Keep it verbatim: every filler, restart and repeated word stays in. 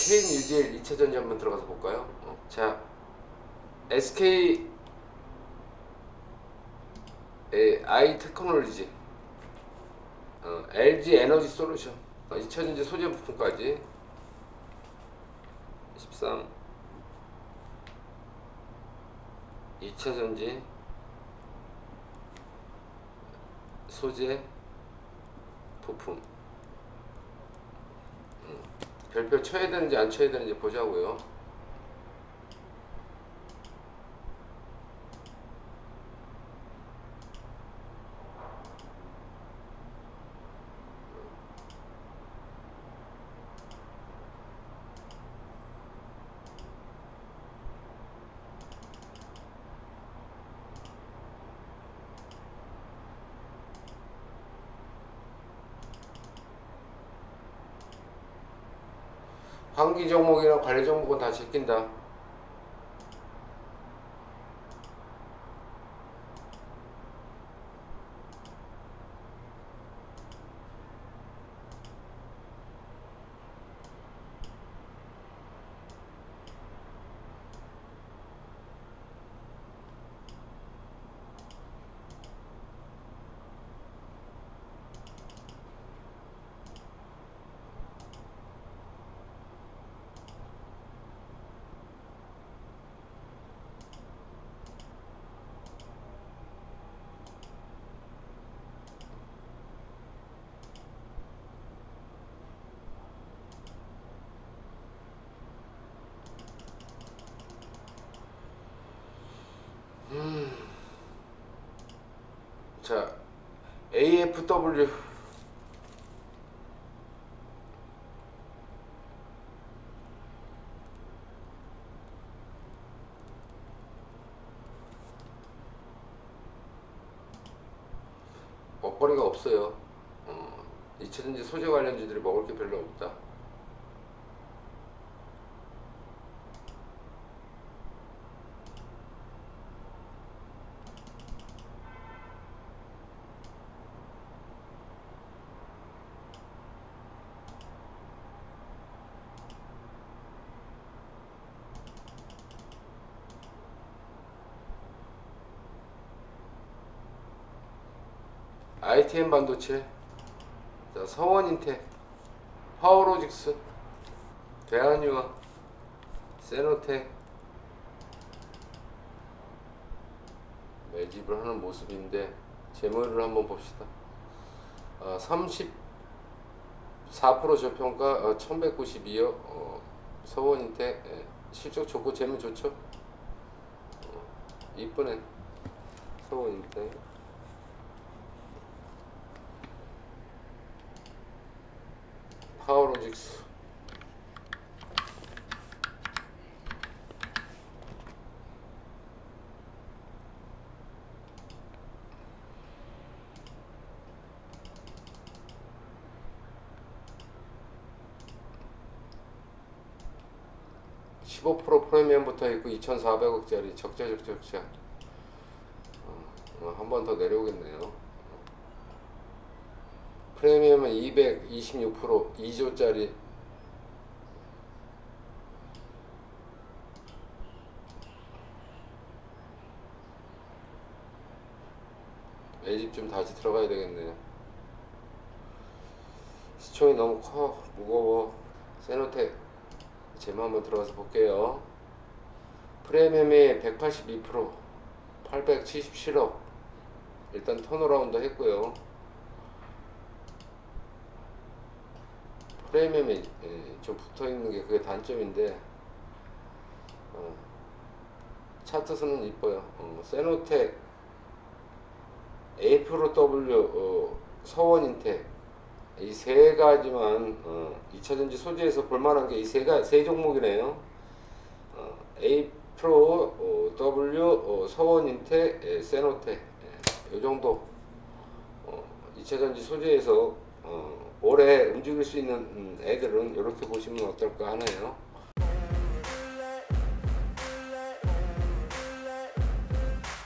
케이엔유디엘 이 차 전지 한번 들어가서 볼까요? 어. 자, 에스케이 아이 테크놀로지, 어, 엘지 에너지 솔루션, 어, 이 차 전지 소재 부품까지 십삼 이 차 전지 소재 부품, 음, 별표 쳐야 되는지 안 쳐야 되는지 보자고요. 환기 종목이랑 관리 종목은 다 제낀다. 음. 자, 에이에프더블유 먹거리가 없어요. 어, 이 차 전지 소재 관련주들이 먹을 게 별로 없다. 아이티엠 반도체, 자, 서원인텍, 파워로직스, 대한유화, 세노텍 매집을 하는 모습인데 재무를 한번 봅시다. 어, 삼십사 퍼센트 저평가, 어, 천백구십이억. 어, 서원인텍, 예, 실적 좋고 재무 좋죠. 어, 이쁘네 서원인텍. 파워로직스, 십오 퍼센트 프리미엄 붙어 있고 이천사백억짜리 적자 적자 적자. 어, 어, 한 번 더 내려오겠네요. 프리미엄은 이백이십육 퍼센트 이조짜리. 매집 좀 다시 들어가야 되겠네요. 시총이 너무 커, 무거워. 세노텍 재무 한번 들어가서 볼게요. 프리미엄이 백팔십이 퍼센트 팔백칠십칠억. 일단 턴어라운드 했고요. 프리미엄이 좀 붙어있는 게 그게 단점인데, 어, 차트선은 이뻐요. 어, 세노텍, 에이프로더블유, 어, 서원인텍, 이 세 가지만, 어, 이 차 전지 소재에서 볼만한 게 이 세 가 세 종목이네요. 어, 에이프로, 어, W, 어, 서원인텍, 에, 세노텍, 이 정도. 어, 이 차 전지 소재에서 어, 오래 움직일 수 있는 애들은 이렇게 보시면 어떨까 하네요.